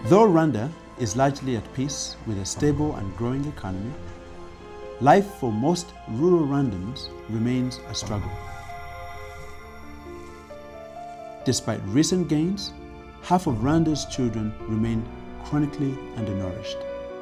Though Rwanda is largely at peace with a stable and growing economy, life for most rural Rwandans remains a struggle. Despite recent gains, half of Rwanda's children remain chronically undernourished.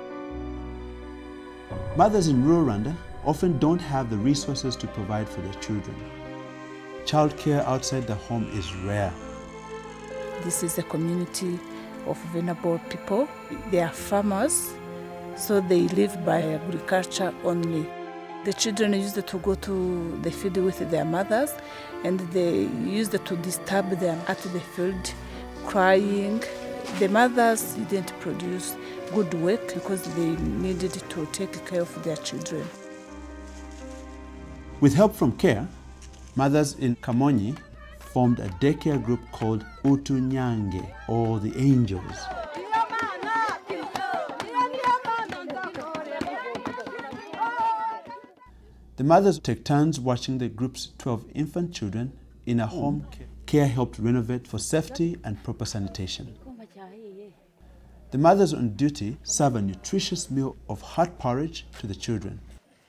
Mothers in rural Rwanda often don't have the resources to provide for their children. Childcare outside the home is rare. This is a community of vulnerable people. They are farmers, so they live by agriculture only. The children used to go to the field with their mothers, and they used to disturb them at the field, crying. The mothers didn't produce good work because they needed to take care of their children. With help from CARE, mothers in Kamonyi formed a daycare group called Utunyange, or the Angels. The mothers take turns watching the group's 12 infant children in a home CARE helped renovate for safety and proper sanitation. The mothers on duty serve a nutritious meal of hot porridge to the children.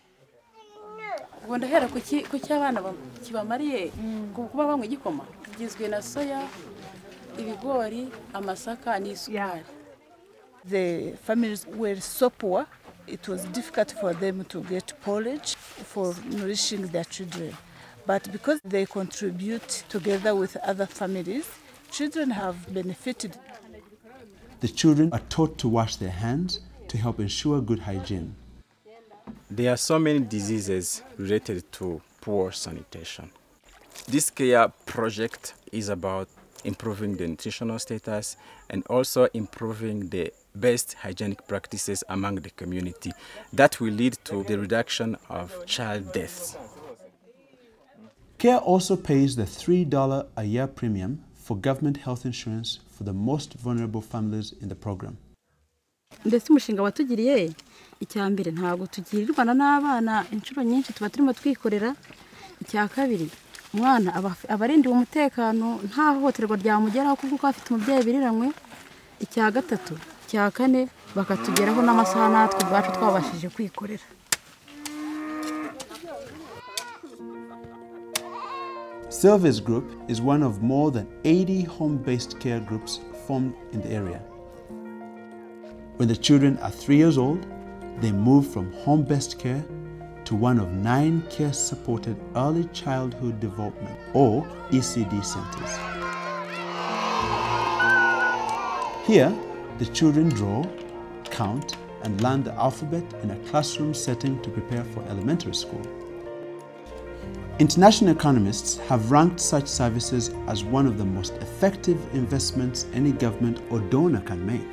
The families were so poor, it was difficult for them to get porridge for nourishing their children. But because they contribute together with other families, children have benefited. The children are taught to wash their hands to help ensure good hygiene. There are so many diseases related to poor sanitation. This CARE project is about improving the nutritional status and also improving the best hygienic practices among the community that will lead to the reduction of child deaths. CARE also pays the $3 a year premium for government health insurance for the most vulnerable families in the program. Ndetse umushinga watugiriye icyambere ntago tugirirwana n'abana inshuro nyinshi tuba turimo twikorera icyakabiri umwana abarindiwe umutekano nta hohoterwa ryamugeraho kuko afite umubyeyi biriranywe icyagatatu cyakane bakatugeraho n'amasaha natwe bwacu twabashije kwikorera. Sylvia's group is one of more than 80 home-based care groups formed in the area. When the children are 3 years old, they move from home-based care to one of 9 care-supported early childhood development, or ECD centers. Here, the children draw, count, and learn the alphabet in a classroom setting to prepare for elementary school. International economists have ranked such services as one of the most effective investments any government or donor can make.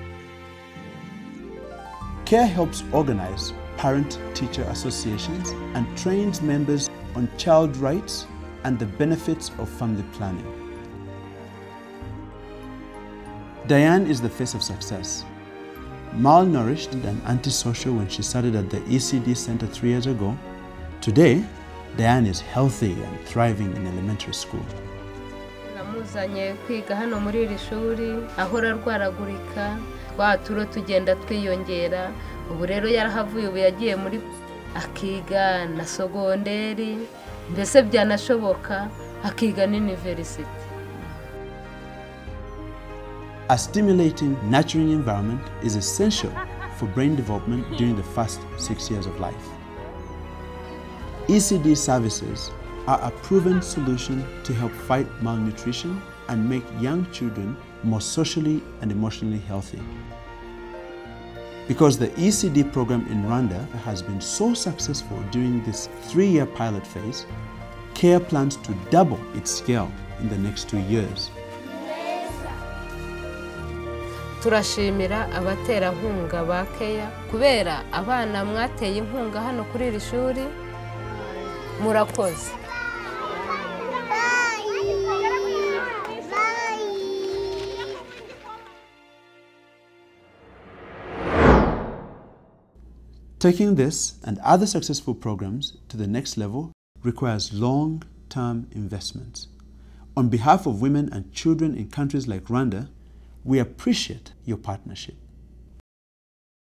CARE helps organize parent-teacher associations and trains members on child rights and the benefits of family planning. Diane is the face of success. Malnourished and antisocial when she started at the ECD Center 3 years ago, today, Diane is healthy and thriving in elementary school. Namuzanye kwiga hano muri iri shuri ahora rwaragurika twaturo tugenda twiyongera ubu rero yarahavuye ubu yagiye muri akiga na sogonderi mbese byanashoboka akiga n'university. A stimulating, nurturing environment is essential for brain development during the first 6 years of life. ECD services are a proven solution to help fight malnutrition and make young children more socially and emotionally healthy. Because the ECD program in Rwanda has been so successful during this 3-year pilot phase, CARE plans to double its scale in the next 2 years. Turashimira abaterankunga ba CARE kubera abana mwateye inkunga hano kuri iri shuri murakoze. Taking this and other successful programs to the next level requires long-term investments. On behalf of women and children in countries like Rwanda, We appreciate your partnership.